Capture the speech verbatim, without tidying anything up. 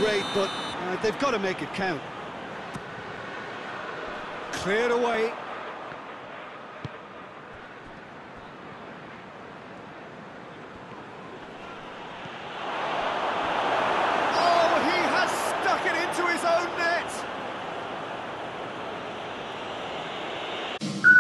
great, but uh, they've got to make it count. Cleared away. Oh, he has stuck it into his own net!